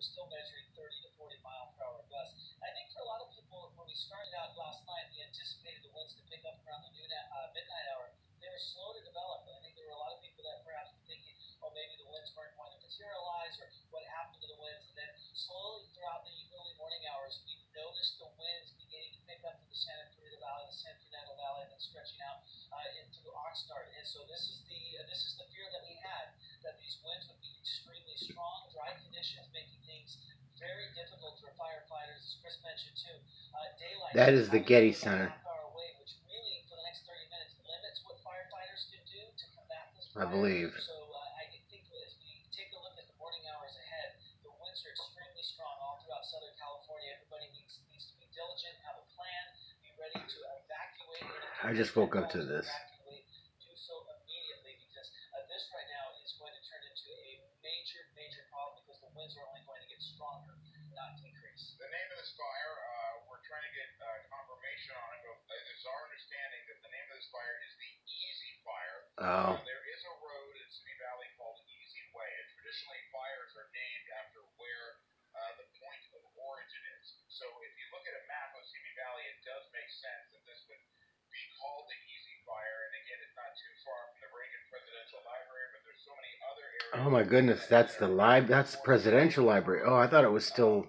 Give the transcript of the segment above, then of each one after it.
still measuring 30 to 40 mile per hour gusts. I think for a lot of people, when we started out last night, we anticipated the winds to pick up around the midnight hour. They were slow to develop. I think there were a lot of people that perhaps were thinking, oh, maybe the winds weren't going to materialize, or what happened to the winds. And then slowly throughout the early morning hours, we noticed the winds beginning to pick up to the Santa Clarita Valley, the San Fernando Valley, and then stretching out into Oxnard. And so this is the fear that we had, that these winds would be extremely strong, dry conditions, making things very difficult for firefighters, as Chris mentioned too. Daylight. That is the Getty Center, Away, which really, for the next 30 minutes, limits what firefighters can do to combat this I fire. believe. So I think as we take a look at the morning hours ahead, the winds are extremely strong all throughout Southern California. Everybody needs to be diligent, have a plan, be ready to evacuate. I just woke up to this. Do so immediately, because this right now is going to turn into a major problem, because the winds are only going to get stronger, not decrease. The name of this fire, we're trying to get confirmation on it, but it's our understanding that the name of this fire is the Easy Fire. Oh. There is a road in Simi Valley called Easy Way, and traditionally fires are named after where the point of origin is. So if you look at a map of Simi Valley, it does make sense that this would be called the Easy Fire. And again, it's not too far from the Reagan Presidential Library, but there's so many other areas. Oh my goodness, that's the presidential library. Oh, I thought it was still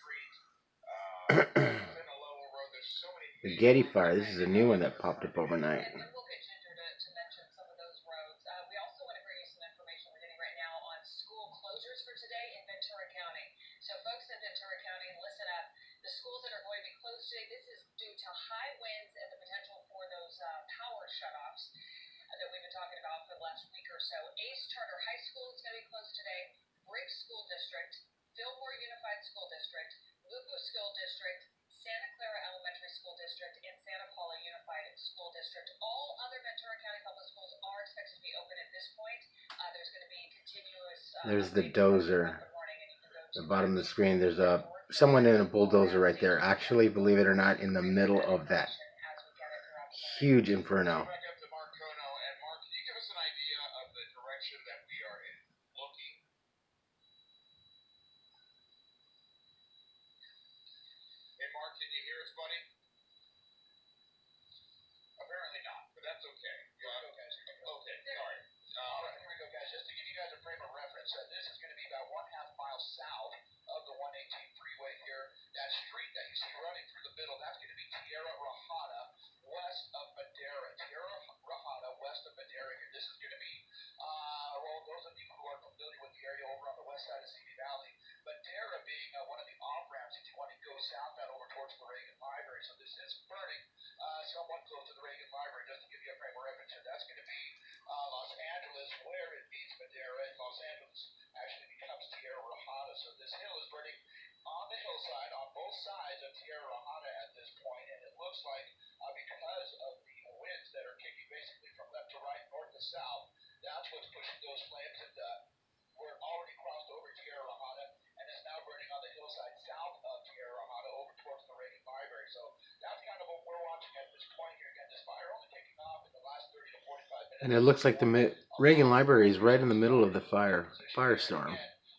the Getty Fire. This is a new one that popped up overnight. We'll get Ginger to mention some of those roads. We also want to bring you some information we're getting right now on school closures for today in Ventura County. So folks in Ventura County, listen up. The schools that are going to be closed today, this is due to high winds and the potential for those power shutoffs that we've been talking about for the last week or so. Ace Charter High School is going to be closed today. Briggs School District, Fillmore Unified School District, Lupu School District, Santa Clara Elementary School District, and Santa Paula Unified School District. All other Ventura County public schools are expected to be open at this point. There's going to be continuous... There's the dozer. The bottom of the screen, there's someone in a bulldozer right there. Actually, believe it or not, in the middle of that huge inferno. Can you hear us, buddy? Apparently not, but that's okay. Okay, sorry. All right, here we go, guys. Just to give you guys a frame of reference, this is going to be about 1/2 mile south of the 118 freeway here. That street that you see running through the middle, that's going to be Tierra Rajada, west of Madera. Tierra Rajada, west of Madera here. This is going to be, well, those of you who are familiar with the area over on the west side of Simi Valley, Madera being one of the off-ramps if you want to go southbound over towards the Reagan Library. So this is burning somewhat close to the Reagan Library, just to give you a frame of reference here. That's going to be Los Angeles, where it meets Madera, and Los Angeles actually becomes Tierra Rajada. So this hill is burning on the hillside, on both sides of Tierra Rajada at this point, and it looks like because of the winds that are kicking basically from left to right, north to south, that's what's pushing those flames, and we're already crossed over Tierra Rajada, and it's now burning on the hillside south of Tierra Rajada over towards the Reagan Library. So that's kind of what we're watching at this point here. Again, this fire only taking off in the last 30 to 45 minutes. And it looks like the Reagan Library is right in the middle of the firestorm.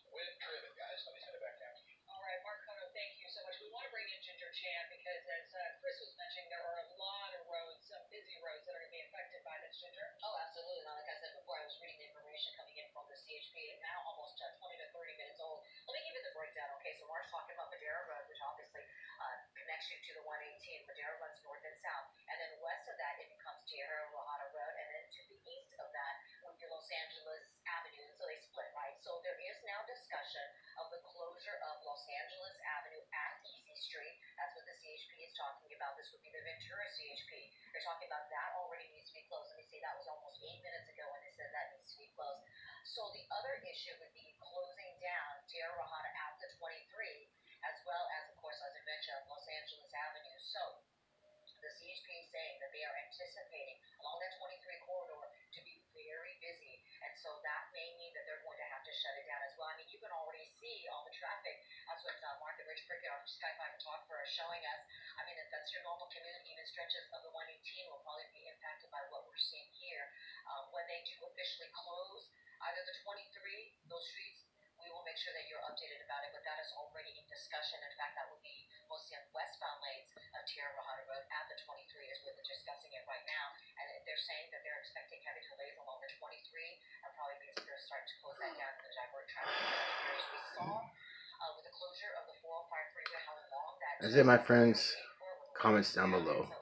Oh, absolutely. Like I said before, I was reading the information coming in from the CHP, and now almost 20 to 30 minutes old. Let me give you the breakdown. Okay, so Mark's talking about Madera Road, which obviously connects you to the 118. Madera runs north and south, and then west of that, it becomes Tierra Rajada Road, and then to the east of that would be Los Angeles Avenue, and so they split, right? So there is now discussion of the closure of Los Angeles Avenue at Easy Street. That's what the CHP is talking about. This would be the Ventura CHP. They're talking about that already needs to be closed. Let me see, that was almost 8 minutes ago when they said that needs to be closed. So the other issue would be closing down Tierra Rajada at the 23, as well as, of course, as I mentioned, Los Angeles Avenue. So the CHP is saying that they are anticipating along that 23 corridor to be very busy, and so that may mean that they're going to have to shut it down as well. I mean, you can already see all the traffic. That's what Mark and Rich Prickett, our Sky 5 Photographer, are showing us. I mean, if that's your normal commute, even stretches of the 118 will probably be impacted by what we're seeing here. When they do officially close either the 23, those streets, we will make make sure that you're updated about it, but that is already in discussion. In fact, that would be mostly on westbound lanes of Tierra Bajada Road at the 23 is where they're discussing it right now. And they're saying that they're expecting heavy delays along the 23, and probably because they're starting to close that down and divert traffic to other areas. We saw with the closure of the 405 freeway how long that That's it, my friends. Comments down below.